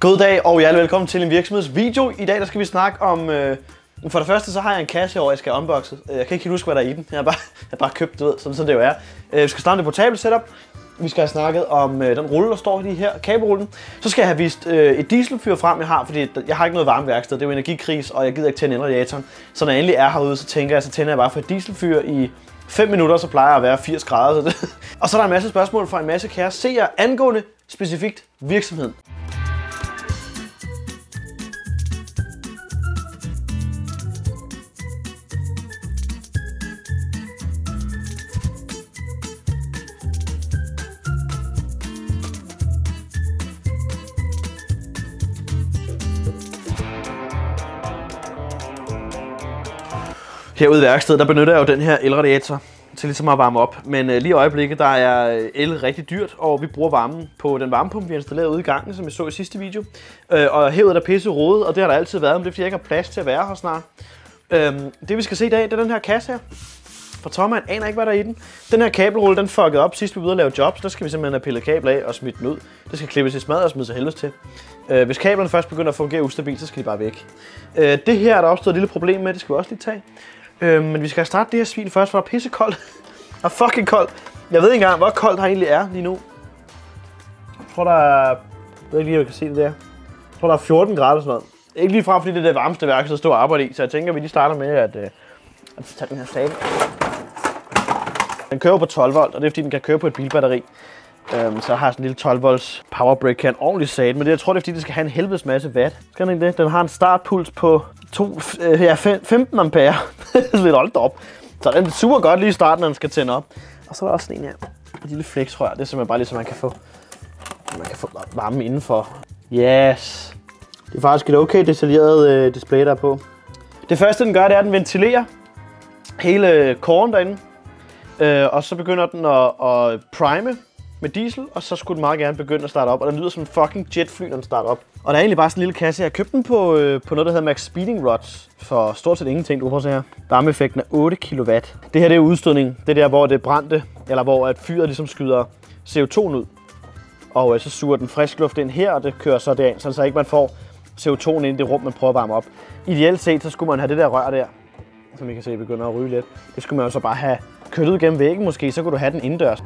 God dag og hjertelig velkommen til en virksomhedsvideo. I dag der skal vi snakke om... For det første så har jeg en kasse over, jeg skal unboxe. Jeg kan ikke huske, hvad der er i den. Jeg har bare købt det, sådan det jo er. Vi skal starte det portable setup. Vi skal have snakket om den rulle, der står i her, kabelrullen. Så skal jeg have vist et dieselfyr frem, jeg har, fordi jeg har ikke noget varmeværksted. Det er jo energikris, og jeg gider ikke tænde radiatoren. Så når jeg endelig er herude, så tænker jeg, så tænder jeg bare for et dieselfyr i 5 minutter, så plejer jeg at være 80 grader. Og så er der en masse spørgsmål fra en masse kære seere angående specifikt virksomheden. Herude i værkstedet, der benytter jeg jo den her elradiator til ligesom at varme op. Men lige i øjeblikket, der er el rigtig dyrt, og vi bruger varmen på den varmepumpe, vi har installeret ude i gangen, som jeg så i sidste video. Og herude der pisse rodet, og det har der altid været, men det er fordi jeg ikke har plads til at være her snart. Det vi skal se i dag, det er den her kasse her. For Thomas aner ikke, hvad der er i den. Den her kabelrulle, den fuckede op sidst vi var ude at lave jobs. Der skal vi simpelthen have pillet kabler af og smidt den ud. Det skal klippes i smad og smides til helvedes til. Hvis kablerne først begynder at fungere ustabilt, så skal de bare væk. Det her er der opstået et lille problem med, det skal vi også lige tage. Men vi skal starte det her svin først, for der er pissekoldt. Der er fucking koldt. Jeg ved ikke engang, hvor koldt der egentlig er lige nu. Jeg tror, der er... Jeg ved ikke lige, om jeg kan se det der. Jeg tror, der er 14 grader sådan noget. Ikke lige frem, fordi det er det varmeste værk, så står og arbejde i. Så jeg tænker, at vi lige starter med at tage den her stab. Den kører på 12 volt, og det er fordi, den kan køre på et bilbatteri. Så har jeg sådan en lille 12 volts powerbrick, kan ordentligt sat. Men det, jeg tror, det er fordi, det skal have en helvedes masse watt. Skal den ikke det? Den har en startpuls på 15 ampere. Lidt holdt op. Så den er super godt lige i starten, når den skal tænde op. Og så er der også en her. Et lille flexrør. Det er simpelthen bare lige, så man kan få varme indenfor. Yes. Det er faktisk et okay detaljeret display der på. Det første, den gør, det er, at den ventilerer hele koren derinde. Og så begynder den at prime med diesel, og så skulle den meget gerne begynde at starte op. Og den lyder som en fucking jetfly, når den starter op. Og der er egentlig bare sådan en lille kasse. Jeg købte den på noget, der hedder Max Speeding Rods for stort set ingenting. Du kan prøve at se her. Varmeeffekten er 8 kW. Det her det er udstødning. Det er der, hvor det brændte, eller hvor at fyret ligesom skyder CO2 ud. Og så suger den frisk luft ind her, og det kører så derind, så ikke man får CO2 ind i det rum, man prøver at varme op. Ideelt set, så skulle man have det der rør der, som I kan se begynder at ryge lidt. Det skulle man jo så bare have kørt ud gennem væggen måske, så kunne du have den indendørs.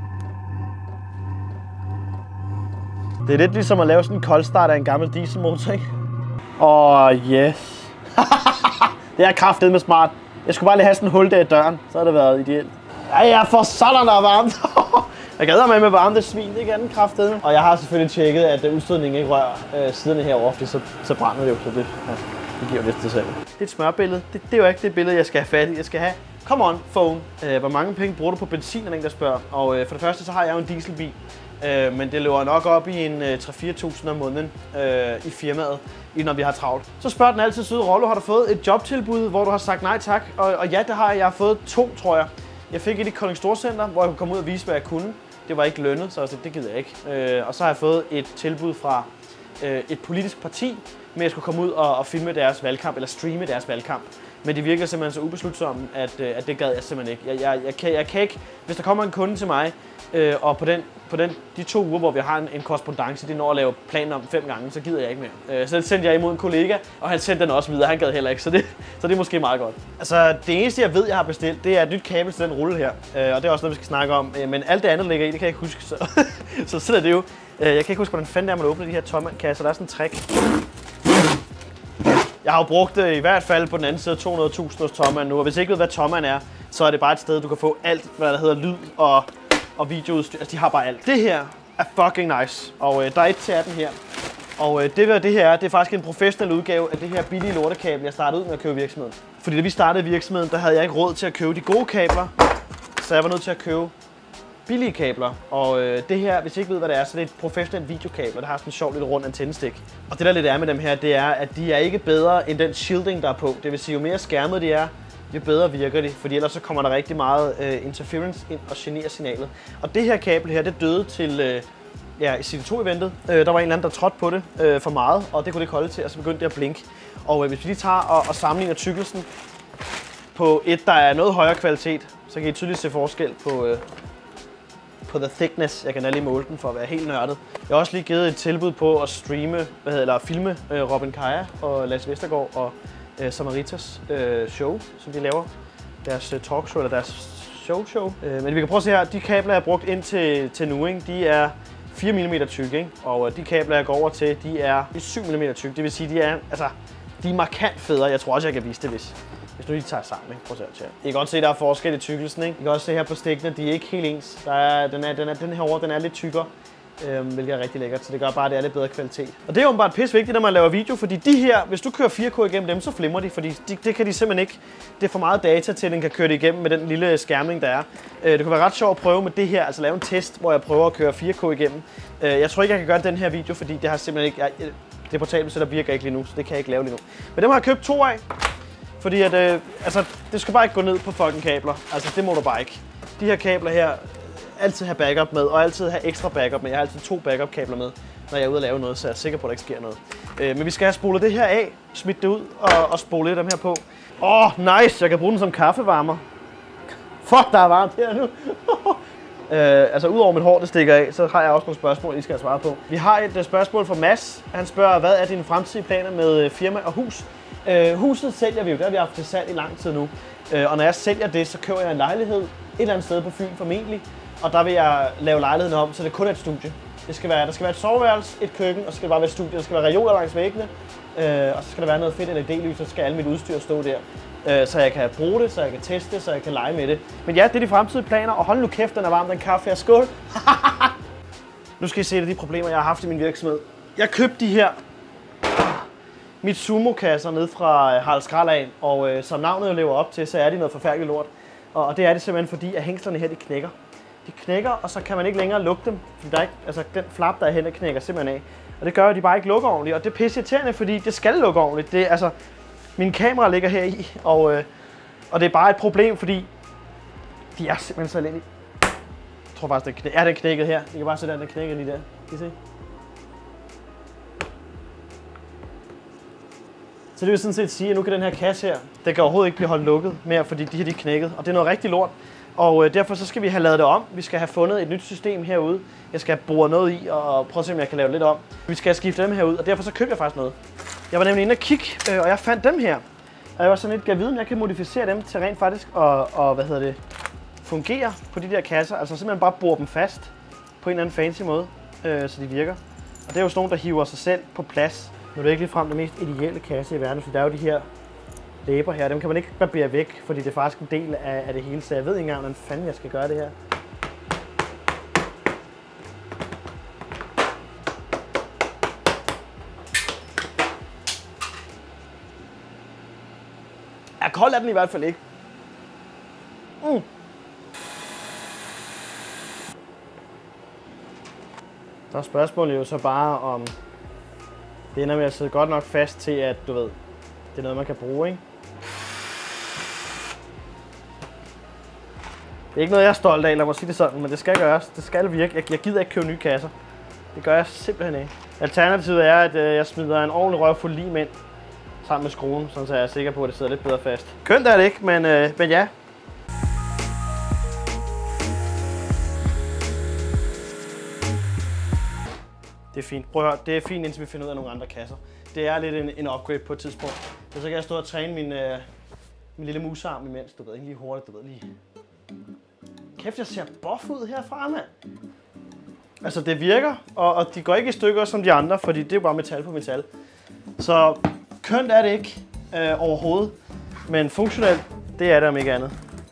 Det er lidt ligesom at lave sådan en koldstart af en gammel dieselmotor, ikke? Yes. Det er kraftedeme smart. Jeg skulle bare lige have sådan en hul der i døren, så havde det været ideelt. Ja, for sådan der varmt. Jeg gader med varme det svin, det kan den kraftedeme. Og jeg har selvfølgelig tjekket, at udstødningen ikke rører siderne herovre, fordi så brænder det jo, så det giver jo lidt til selv. Det er et smørbillede. Det er jo ikke det billede, jeg skal have fat i. Jeg skal have, come on, phone. Hvor mange penge bruger du på benzin, er den, der spørger. Og for det første, så har jeg jo en dieselbil. Men det løber nok op i en 3-4.000 om måneden i firmaet, når vi har travlt. Så spørger den altid søde Rollo, har du fået et jobtilbud, hvor du har sagt nej tak? Og ja, det har jeg. Jeg har fået 2, tror jeg. Jeg fik et i Kolding Storcenter, hvor jeg kunne komme ud og vise, hvad jeg kunne. Det var ikke lønnet, så det gider jeg ikke. Og så har jeg fået et tilbud fra et politisk parti, med at jeg skulle komme ud og filme deres valgkamp, eller streame deres valgkamp. Men det virker simpelthen så ubeslutsomt, at det gad jeg simpelthen ikke. Jeg kan ikke, hvis der kommer en kunde til mig, og på de 2 uger, hvor vi har en korrespondance, det når at lave planer om 5 gange, så gider jeg ikke mere. Så sendte jeg imod en kollega, og han sendte den også videre. Han gad heller ikke, så det er måske meget godt. Altså, det eneste, jeg ved, jeg har bestilt, det er et nyt kabel til den rulle her. Og det er også noget, vi skal snakke om. Men alt det andet ligger i, det kan jeg ikke huske. Så sådan er det jo. Jeg kan ikke huske, hvordan fanden er man åbner de her Thomann-kasser. Der er sådan en trick. Jeg har jo brugt i hvert fald på den anden side 200.000 hos Thomann nu. Og hvis I ikke ved, hvad Thomann er, så er det bare et sted, du kan få alt, hvad der hedder lyd og videoudstyr. Altså, de har bare alt. Det her er fucking nice. Og der er et til den her. Og det her, det er faktisk en professionel udgave af det her billige lortekabel, jeg startede ud med at købe virksomheden. Fordi da vi startede virksomheden, der havde jeg ikke råd til at købe de gode kabler. Så jeg var nødt til at købe billige kabler. Og det her, hvis I ikke ved, hvad det er, så det er et professionelt videokabel, der har sådan en sjov lille rund antennestik. Og det der lidt er med dem her, det er, at de er ikke bedre end den shielding, der er på. Det vil sige, jo mere skærmet de er, jo bedre virker de, fordi ellers så kommer der rigtig meget interference ind og generer signalet. Og det her kabel her, det døde til i CD2-eventet. Der var en eller anden, der trådte på det for meget, og det kunne det ikke holde til, og så begyndte det at blinke. Og hvis vi lige tager og sammenligner tykkelsen på et, der er noget højere kvalitet, så kan I tydeligt se forskel på på the thickness. Jeg kan lige måle den for at være helt nørdet. Jeg har også lige givet et tilbud på at streame, filme Robin Kaja og Lasse Vestergaard og Samaritas show, som de laver. Deres talkshow eller deres show. Men vi kan prøve at se her, de kabler jeg har brugt ind til nu, ikke? De er 4 mm tykke, ikke? Og de kabler jeg går over til, de er 7 mm tykke. Det vil sige, de er markant federe. Jeg tror også, jeg kan vise det, hvis nu de tager sammen, ikke? Prøv at se her. I kan godt se, der er forskel i tykkelsen, ikke? I kan også se her på stikkene, de er ikke helt ens. Den her over, den er lidt tykkere, hvilket er rigtig lækkert, så det gør bare, at det er lidt bedre kvalitet. Og det er åbenbart pisse vigtigt, når man laver video, fordi de her, hvis du kører 4K igennem dem, så flimrer de, fordi det kan de simpelthen ikke. Det er for meget data til, at den kan køre det igennem med den lille skærmning, der er. Det kunne være ret sjovt at prøve med det her, altså lave en test, hvor jeg prøver at køre 4K igennem. Jeg tror ikke, jeg kan gøre den her video, fordi det har simpelthen ikke, det portabelt så der virker ikke lige nu, så det kan jeg ikke lave lige nu. Men dem har jeg købt 2 af. Fordi at, det skal bare ikke gå ned på fucking kabler. Altså, det må du bare ikke. De her kabler her, altid have backup med, og altid have ekstra backup med. Jeg har altid 2 backup kabler med, når jeg er ude at lave noget, så jeg er sikker på, at der ikke sker noget. Men vi skal have spolet det her af, smidt det ud og spole lidt af dem her på. Nice! Jeg kan bruge den som kaffevarmer. Fuck, der er varmt her nu. Udover mit hår, det stikker af, så har jeg også nogle spørgsmål, I skal have svaret på. Vi har et spørgsmål fra Mads. Han spørger, hvad er dine fremtidige planer med firma og hus? Huset sælger vi jo, det har vi haft til salg i lang tid nu. Og når jeg sælger det, så køber jeg en lejlighed et eller andet sted på Fyn formentlig. Og der vil jeg lave lejligheden om, så det kun er et studie. Der skal være et soveværelse, et køkken, og så skal det bare være et studie. Der skal være reoler langs væggene, og så skal der være noget fedt LED-lys, så skal alle mit udstyr stå der. Så jeg kan bruge det, så jeg kan teste det, så jeg kan lege med det. Men ja, det er de fremtidige planer, og hold nu kæft, den er varm, den kaffe her. Skål! Nu skal I se de problemer, jeg har haft i min virksomhed. Jeg købte de her Mitsumo-kasser ned fra Harald Skrald af, og som navnet jo lever op til, så er de noget forfærdeligt lort. Og det er det simpelthen fordi, at hængslerne her, de knækker. De knækker, og så kan man ikke længere lukke dem, fordi der er ikke, den flap, der er hen, knækker simpelthen af. Og det gør, at de bare ikke lukker ordentligt, og det er pisse irriterende, fordi det skal lukke ordentligt. Det er, mine kameraer ligger her i, og det er bare et problem, fordi de er simpelthen så elendige. Jeg tror faktisk, den er knækket her. I kan bare se, den knækket lige der. Kan I se? Så det vil sådan set sige, at nu kan den her kasse her, den kan overhovedet ikke blive holdt lukket mere, fordi de her de er knækket. Og det er noget rigtig lort. Og derfor så skal vi have lavet det om. Vi skal have fundet et nyt system herude. Jeg skal have boret noget i og prøve at se, om jeg kan lave det lidt om. Vi skal have skiftet dem herud, og derfor så købte jeg faktisk noget. Jeg var nemlig inde og kigge, og jeg fandt dem her. Og jeg var sådan lidt, kan vide, om jeg kan modificere dem til rent faktisk og fungere på de der kasser. Altså simpelthen bare bore dem fast på en eller anden fancy måde, så de virker. Og det er jo sådan nogle, der hiver sig selv på plads. Nu er det ikke ligefrem den mest ideelle kasse i verden, for der er jo de her læber her. Dem kan man ikke barbere væk, fordi det er faktisk en del af det hele. Så jeg ved ikke engang, hvordan fanden jeg skal gøre det her. Ja, kold er den i hvert fald ikke. Så er spørgsmålet jo så bare om det ender med at sidde godt nok fast til, at du ved, det er noget, man kan bruge, ikke? Det er ikke noget, jeg er stolt af, lad mig sige det sådan, men det skal gøres. Det skal virke. Jeg gider ikke købe nye kasser. Det gør jeg simpelthen ikke. Alternativet er, at jeg smider en ordentlig røvfuld lim ind sammen med skruen, så jeg er sikker på, at det sidder lidt bedre fast. Kønt er det ikke, men ja. Det er fint. Prøv at høre, det er fint, indtil vi finder ud af nogle andre kasser. Det er lidt en upgrade på et tidspunkt. Så kan jeg stå og træne min lille musearm imens, du ved, ikke lige hurtigt, du ved, lige. Kæft, jeg ser buff ud herfra, mand. Altså, det virker, og de går ikke i stykker som de andre, fordi det er jo bare metal på metal. Så kønt er det ikke overhovedet, men funktionelt, det er det om ikke andet.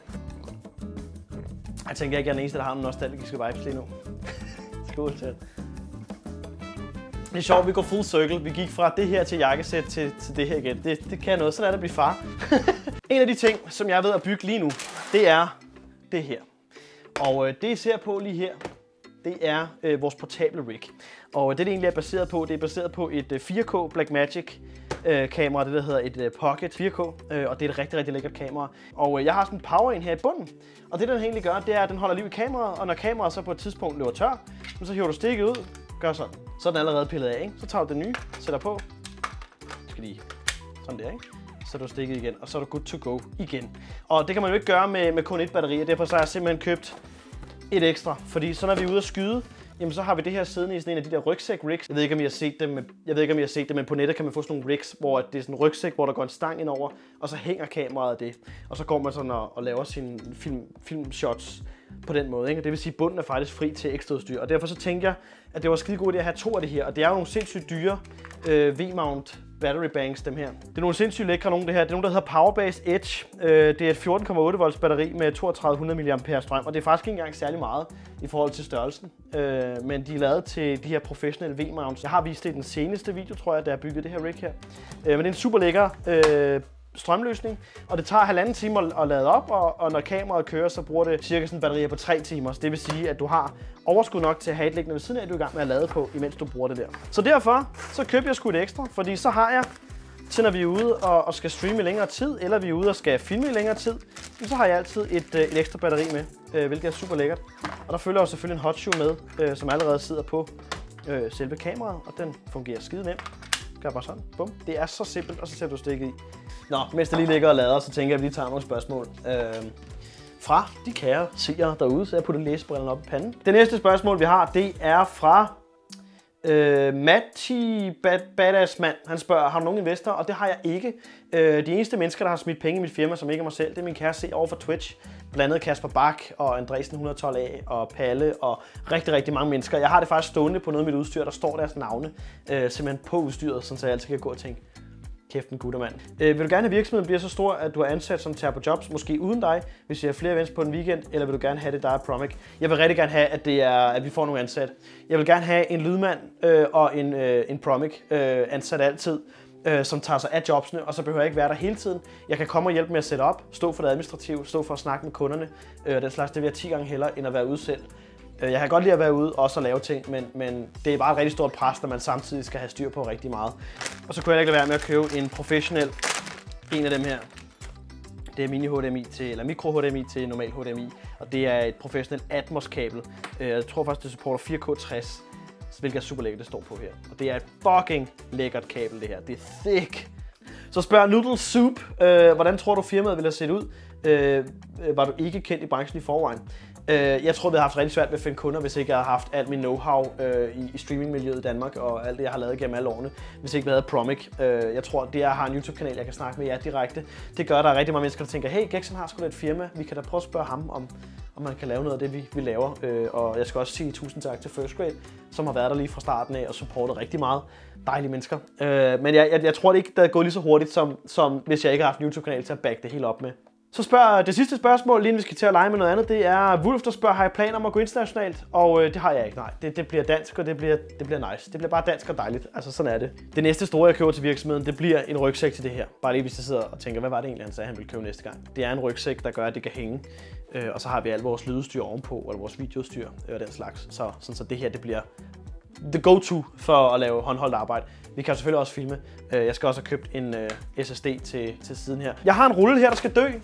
Jeg tænker ikke, jeg er den eneste, der har nogle nostalgiske vibes lige nu. Skål til. Det er sjovt, vi går full circle. Vi gik fra det her til jakkesæt til det her igen. Det kan noget, sådan er det at blive far. En af de ting, som jeg er ved at bygge lige nu, det er det her. Og det I ser på lige her, det er vores portable rig. Og det egentlig er baseret på, det er baseret på et 4K Blackmagic kamera, det der hedder et Pocket 4K, og det er et rigtig, rigtig lækkert kamera. Og jeg har sådan en power ind her i bunden, og det den egentlig gør, det er, at den holder liv i kameraet, og når kameraet så på et tidspunkt løber tør, så hiver du stikket ud, gør sådan. Så er den allerede pillet af, ikke? Så tager du det nye, sætter på, skal lige sådan der, ikke? Så er du stikket igen, og så er du good to go igen. Og det kan man jo ikke gøre med kun et batteri, og derfor så har jeg simpelthen købt et ekstra, fordi så når vi er ude at skyde, jamen så har vi det her siddende i sådan en af de der rygsæk-rigs. Jeg ved ikke, om I har set dem, men på nettet kan man få sådan nogle rigs, hvor det er sådan en rygsæk, hvor der går en stang ind over, og så hænger kameraet af det. Og så går man sådan og laver sine filmshots på den måde, ikke? Det vil sige, at bunden er faktisk fri til ekstra udstyr. Og derfor så tænker jeg, at det var skide godt at have 2 af det her. Og det er jo nogle sindssygt dyre V-mount battery banks, dem her. Det er nogle sindssygt lækre nogle, det her. Det er nogle, der hedder Powerbase Edge. Det er et 14,8 volts batteri med 3200 mAh strøm, og det er faktisk ikke engang særlig meget i forhold til størrelsen. Men de er lavet til de her professionelle V-mounts. Jeg har vist det i den seneste video, tror jeg, da jeg byggede det her rig her. Men det er en super lækker strømløsning, og det tager 1,5 time at lade op, og når kameraet kører, så bruger det cirka sådan en batteri på 3 timer. Så det vil sige, at du har overskud nok til at have et liggende ved siden af, at du er i gang med at lade på, imens du bruger det der. Så derfor, så køber jeg sgu et ekstra, fordi så har jeg, til når vi er ude og skal streame i længere tid, eller vi er ude og skal filme i længere tid, så har jeg altid et ekstra batteri med, hvilket er super lækkert. Og der følger jo selvfølgelig en hot shoe med, som allerede sidder på selve kameraet, og den fungerer skide nemt. Gør bare sådan. Bum. Det er så simpelt, og så sætter du stikket i. Nå, mens det lige ligger og lader, så tænker jeg, at vi lige tager nogle spørgsmål fra de kære seere derude, så jeg putter læsebrillerne op i panden. Det næste spørgsmål, vi har, det er fra Matti Badassmand. Han spørger, har du nogen investorer? Og det har jeg ikke. De eneste mennesker, der har smidt penge i mit firma, som ikke er mig selv, det er min kære seer over for Twitch. Blandt andet Kasper Bak og Andresen 112A og Palle og rigtig mange mennesker. Jeg har det faktisk stående på noget af mit udstyr, der står deres navne simpelthen på udstyret, så jeg altid kan gå og tænke, kæft en guttermand. Vil du gerne have virksomheden bliver så stor, at du er ansat som tager på jobs, måske uden dig, hvis I har flere events på en weekend, eller vil du gerne have det, der er Promic? Jeg vil rigtig gerne have, at vi får nogle ansat. Jeg vil gerne have en lydmand og en Promic ansat altid, som tager sig af jobsene, og så behøver jeg ikke være der hele tiden. Jeg kan komme og hjælpe med at sætte op, stå for det administrative, stå for at snakke med kunderne. Den slags, det vil jeg 10 gange hellere, end at være ude selv. Jeg kan godt lide at være ude og også at lave ting, men det er bare et rigtig stort pres, når man samtidig skal have styr på rigtig meget. Og så kunne jeg ikke lade være med at købe en professionel, en af dem her. Det er mini HDMI til, eller mikro HDMI til normal HDMI, og det er et professionelt Atmos kabel. Jeg tror faktisk, det supporter 4K60, hvilket er super lækkert, det står på her. Og det er et fucking lækkert kabel, det her. Det er thick. Så spørger Noodle Soup, hvordan tror du firmaet ville have set ud, var du ikke kendt i branchen i forvejen? Jeg tror, vi har haft rigtig svært ved at finde kunder, hvis ikke jeg havde haft alt min know-how i streamingmiljøet i Danmark, og alt det, jeg har lavet gennem alle årene, hvis ikke vi havde Promic. Jeg tror, det jeg har en YouTube-kanal, jeg kan snakke med jer direkte. Det gør, at der er rigtig mange mennesker, der tænker, hey, Geksen har sgu da et firma, vi kan da prøve at spørge ham, om man kan lave noget af det, vi laver. Og jeg skal også sige tusind tak til First Grade, som har været der lige fra starten af og supportet rigtig meget. Dejlige mennesker. Men jeg tror det ikke, der er gået lige så hurtigt, som hvis jeg ikke har haft en YouTube-kanal til at backe det hele op med. Så spørger det sidste spørgsmål, lige vi skal til at lege med noget andet, det er Wolf, der spørger, har jeg planer om at gå internationalt? Og det har jeg ikke, nej. Det bliver dansk, og det bliver nice. Det bliver bare dansk og dejligt. Altså, sådan er det. Det næste store, jeg køber til virksomheden, det bliver en rygsæk til det her. Bare lige hvis jeg sidder og tænker, hvad var det egentlig, han sagde, han ville købe næste gang? Det er en rygsæk, der gør, at det kan hænge. Og så har vi alt vores lydudstyr ovenpå, eller vores videoudstyr og den slags. Så det her, det bliver the go-to for at lave håndholdt arbejde. Vi kan selvfølgelig også filme. Jeg skal også have købt en SSD til siden her. Jeg har en rulle her, der skal dø.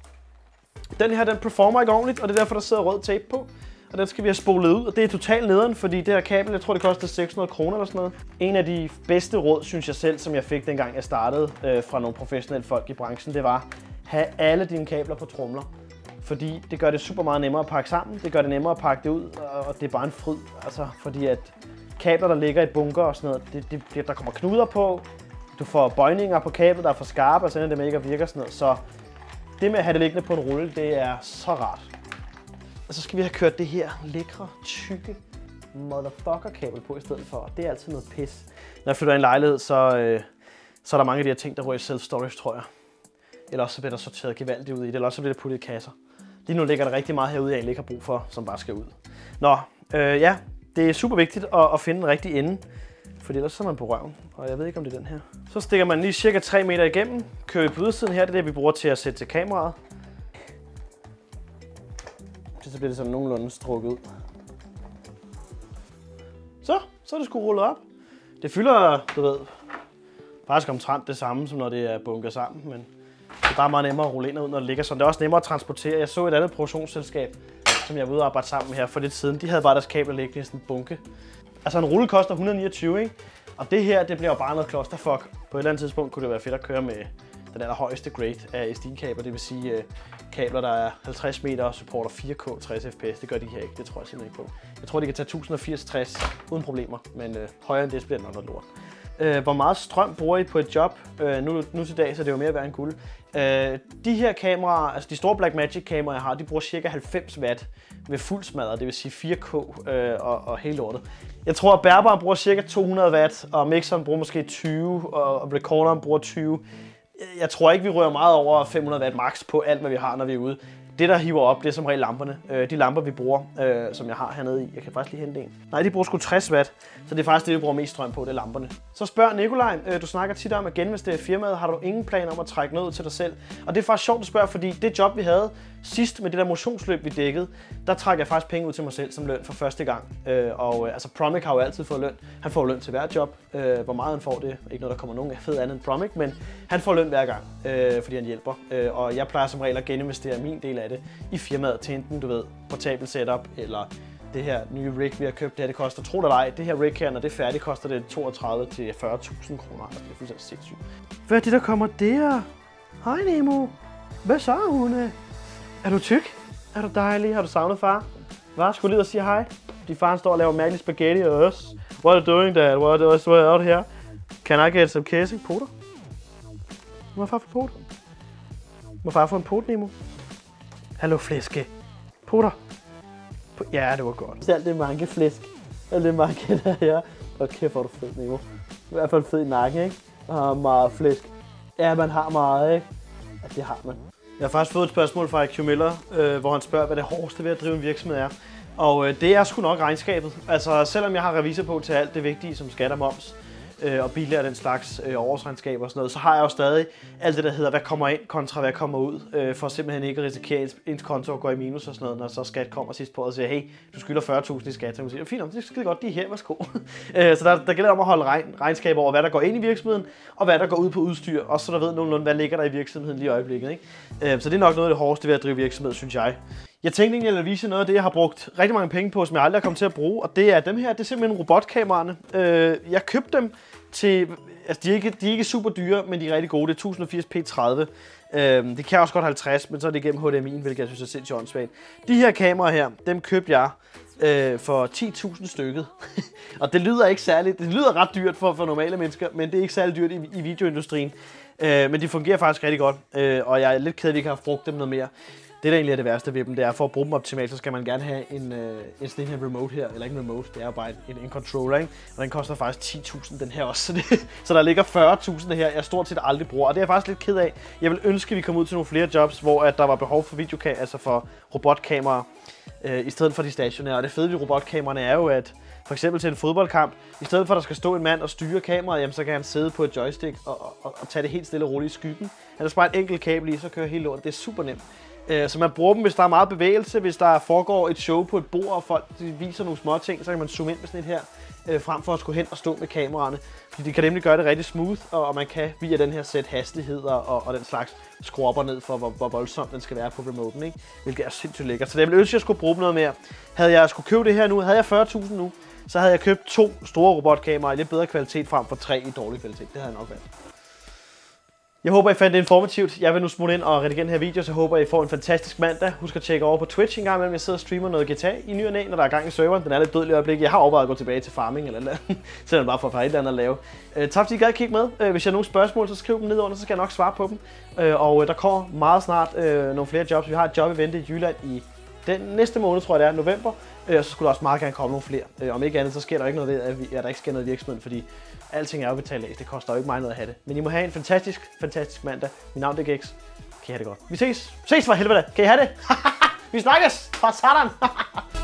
Den her, den performer ikke ordentligt, og det er derfor, der sidder rød tape på. Og den skal vi have spolet ud, og det er totalt nederen, fordi det her kabel, jeg tror, det kostede 600 kroner eller sådan noget. En af de bedste råd, synes jeg selv, som jeg fik dengang jeg startede fra nogle professionelle folk i branchen, det var, have alle dine kabler på tromler. Fordi det gør det super meget nemmere at pakke sammen, det gør det nemmere at pakke det ud, og det er bare en fryd. Altså, fordi at kabler, der ligger i bunker og sådan noget, der kommer knuder på, du får bøjninger på kablet, der er for skarpe, og så ender det med ikke at virke og sådan noget. Så det med at have det liggende på en rulle, det er så rart. Og så skal vi have kørt det her lækre, tykke motherfucker-kabel på i stedet for, og det er altid noget pis. Når jeg flytter i en lejlighed, så er der mange af de her ting, der rører i self-storage, tror jeg. Eller også så bliver der sorteret gevaldigt ud i det, eller også så bliver det puttet i kasser. Lige nu ligger der rigtig meget herude, jeg egentlig ikke har brug for, som bare skal ud. Nå, ja, det er super vigtigt at finde den rigtige ende, for ellers så er man på røven, og jeg ved ikke, om det er den her. Så stikker man lige cirka 3 meter igennem, kører vi på ydersiden her, det er det, vi bruger til at sætte til kameraet. Så bliver det sådan nogenlunde strukket ud. Så er det sgu rullet op. Det fylder, du ved, faktisk omtrent det samme, som når det er bunket sammen, men det er bare meget nemmere at rulle ind og ud, når det ligger sådan. Det er også nemmere at transportere. Jeg så et andet produktionsselskab, som jeg var ude og arbejde sammen med her for lidt siden. De havde bare deres kabler liggende i sådan en bunke. Altså en rulle koster 129, ikke? Og det her, det bliver jo bare noget clusterfuck. På et eller andet tidspunkt kunne det være fedt at køre med den allerhøjeste grade af SD-kabler, det vil sige kabler, der er 50 meter og supporter 4K 60 fps. Det gør de her ikke, det tror jeg simpelthen ikke på. Jeg tror, de kan tage 1080-60 uden problemer, men højere end det bliver nok noget lort. Hvor meget strøm bruger I på et job? Nu til dag, så det er jo mere værd end guld. De her kameraer, altså de store Blackmagic kameraer, jeg har, de bruger cirka 90 watt med fuld smadret, det vil sige 4K og hele lortet. Jeg tror, at bærbaren bruger cirka 200 watt, og mixeren bruger måske 20, og recorderen bruger 20. Jeg tror ikke, vi rører meget over 500 watt max på alt, hvad vi har, når vi er ude. Det, der hiver op, det er som regel lamperne. De lamper, vi bruger, som jeg har hernede i. Jeg kan faktisk lige hente en. Nej, de bruger sgu 60 watt, så det er faktisk det, vi bruger mest strøm på, det er lamperne. Så spørger Nikolaj, du snakker tit om at geninvestere i firmaet. Har du ingen planer om at trække noget ud til dig selv? Og det er faktisk sjovt at spørge, fordi det job, vi havde sidst med det der motionsløb, vi dækkede, der trak jeg faktisk penge ud til mig selv som løn for første gang. Altså Promic har jo altid fået løn. Han får løn til hver job. Hvor meget han får, det ikke noget, der kommer nogen fed andet end Promic, men han får løn hver gang, fordi han hjælper. Og jeg plejer som regel at geninvestere min del af det i firmaet til enten, du ved, portabel setup, eller det her nye rig, vi har købt. Det her, det koster, tro det eller ej, det her rig her, når det er færdigt, koster det 32 til 40.000 kroner. Altså, det er fuldstændig sindssygt. Hvad er det, der kommer der? Hej Nemo. Hvad så, hunde? Er du tyk? Er du dejlig? Har du savnet far? Hvad? Skulle lige og sige hej? Din far står og laver mærkelig spaghetti og os. What are you doing, Dad? What are you out here? Can I get some kissing? Poter? Må far få pot? Må far få en pot, Nemo? Hallo, flæske. Poter? Ja, det var godt. Det er alt det mange flæsk. Alt det mange der her. Og kæft, hvor er du fed, Nemo. I hvert fald fed i nakken, ikke? Og meget flæsk. Ja, man har meget, ikke? Ja, det har man. Jeg har faktisk fået et spørgsmål fra IQ Miller, hvor han spørger, hvad det hårdeste ved at drive en virksomhed er. Og det er sgu nok regnskabet. Altså, selvom jeg har revisor på til alt det vigtige, som skat og moms, og biler og den slags årsregnskaber og sådan noget, så har jeg jo stadig alt det, der hedder, hvad kommer ind kontra hvad kommer ud, for simpelthen ikke at risikere, at ens konto går i minus og sådan noget, når så skat kommer sidst på og siger, hey, du skylder 40.000 i skat, så man siger, fint, det er skide godt, de er her, værsgo. Så der gælder om at holde regnskab over, hvad der går ind i virksomheden, og hvad der går ud på udstyr, også så der ved nogenlunde, hvad ligger der i virksomheden lige i øjeblikket, ikke? Så det er nok noget af det hårdeste ved at drive virksomhed, synes jeg. Jeg tænkte egentlig, at jeg ville vise noget af det, jeg har brugt rigtig mange penge på, som jeg aldrig har kommet til at bruge, og det er dem her, det er simpelthen robotkameraerne. Jeg købte dem til, altså de er ikke super dyre, men de er rigtig gode, det er 1080p30. Det kan også godt 50, men så er det igennem HDMI'en, hvilket jeg synes er sindssygt åndssvagt. De her kameraer her, dem købte jeg for 10.000 stykket. Og det lyder ikke særligt, det lyder ret dyrt for normale mennesker, men det er ikke særlig dyrt i videoindustrien. Men de fungerer faktisk rigtig godt, og jeg er lidt ked af, at vi ikke har brugt dem noget mere. Det, der egentlig er det værste ved dem, det er, for at bruge dem optimalt, så skal man gerne have en sådan her remote her, eller ikke en remote, det er jo bare en controller, ikke? Og den koster faktisk 10.000, den her også, så der ligger 40.000 her, jeg stort set aldrig bruger, og det er jeg faktisk lidt ked af. Jeg vil ønske, at vi kom ud til nogle flere jobs, hvor at der var behov for altså for robotkameraer, i stedet for de stationære. Og det fede ved robotkameraerne er jo, at for eksempel til en fodboldkamp, i stedet for at der skal stå en mand og styre kameraet, jamen, så kan han sidde på et joystick og tage det helt stille og roligt i skyggen. Han har bare et enkelt kabel i, så kører hele lortet. Det er super nemt. Så man bruger dem, hvis der er meget bevægelse, hvis der foregår et show på et bord, og folk viser nogle små ting, så kan man zoome ind med sådan et her, frem for at skulle hen og stå med kameraerne. Fordi de kan nemlig gøre det rigtig smooth, og man kan via den her sætte hastigheder og den slags skrue op og ned for, hvor voldsomt den skal være på remoten, ikke? Hvilket er sindssygt lækkert. Så jeg ville ønske, at jeg skulle bruge dem noget mere. Havde jeg skulle købe det her nu, havde jeg 40.000 nu, så havde jeg købt 2 store robotkameraer i lidt bedre kvalitet frem for 3 i dårlig kvalitet. Det havde jeg nok været. Jeg håber, I fandt det informativt. Jeg vil nu smutte ind og redigere den her video, så håber, I får en fantastisk mandag. Husk at tjekke over på Twitch en gang imellem. Jeg sidder og streamer noget GTA i ny og næ, når der er gang i serveren. Den er lidt dødelig i øjeblikket. Jeg har overvejet at gå tilbage til farming eller noget andet, selvom bare for at få et eller andet at lave. Tak fordi I gad at kigge med. Hvis jeg har nogle spørgsmål, så skriv dem ned under, så skal jeg nok svare på dem. Og der kommer meget snart nogle flere jobs. Vi har et job-event i Jylland i den næste måned, tror jeg det er, november. Og så skulle der også meget gerne komme nogle flere. Om ikke andet, så sker der ikke noget ved, at der ikke sker noget i virksomheden, fordi alting er jo betalt af. Det koster jo ikke mig noget at have det. Men I må have en fantastisk mandag. Mit navn er Gex. Kan I have det godt. Vi ses. Ses for helvede. Kan I have det? Vi snakkes. For satan.